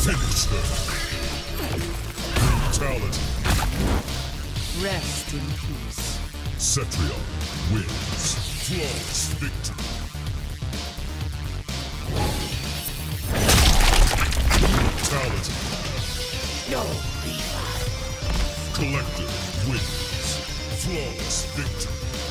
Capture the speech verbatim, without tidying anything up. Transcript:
Finish her. Brutality. Rest in peace. Cetrion wins. Flawless victory. Brutality. No revive. Collective wins. Flawless victory.